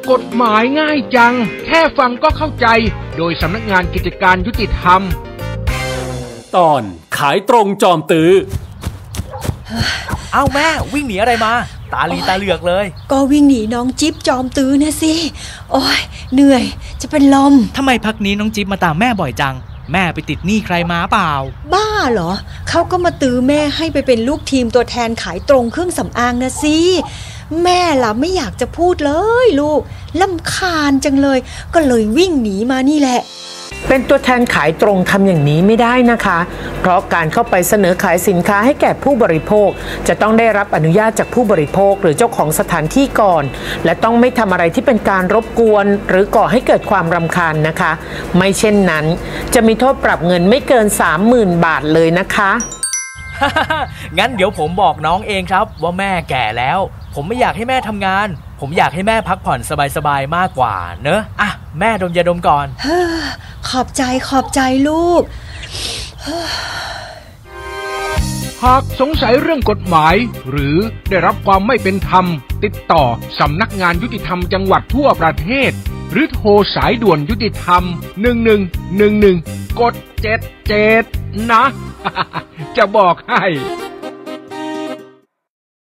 กฎหมายง่ายจังแค่ฟังก็เข้าใจโดยสำนักงานกิจการยุติธรรมตอนขายตรงจอมตื้อเอ้าแม่วิ่งหนีอะไรมาตาลีตาเหลือกเลยก็วิ่งหนีน้องจิ๊บจอมตื้อนะสิโอ้ยเหนื่อยจะเป็นลมทำไมพักนี้น้องจิ๊บมาตามแม่บ่อยจังแม่ไปติดหนี้ใครมาเปล่าบ้าเหรอเขาก็มาตื้อแม่ให้ไปเป็นลูกทีมตัวแทนขายตรงเครื่องสำอางนะสิแม่ล่ะไม่อยากจะพูดเลยลูกรำคาญจังเลยก็เลยวิ่งหนีมานี่แหละเป็นตัวแทนขายตรงทำอย่างนี้ไม่ได้นะคะเพราะการเข้าไปเสนอขายสินค้าให้แก่ผู้บริโภคจะต้องได้รับอนุญาตจากผู้บริโภคหรือเจ้าของสถานที่ก่อนและต้องไม่ทำอะไรที่เป็นการรบกวนหรือก่อให้เกิดความรำคาญนะคะไม่เช่นนั้นจะมีโทษปรับเงินไม่เกิน 30,000 บาทเลยนะคะงั้นเดี๋ยวผมบอกน้องเองครับว่าแม่แก่แล้วผมไม่อยากให้แม่ทำงานผมอยากให้แม่พักผ่อนสบายๆมากกว่าเนอะอ่ะแม่ดมยาดมก่อนขอบใจลูกหากสงสัยเรื่องกฎหมายหรือได้รับความไม่เป็นธรรมติดต่อสำนักงานยุติธรรมจังหวัดทั่วประเทศหรือโทรสายด่วนยุติธรรม1111กด77นะ จะบอกให้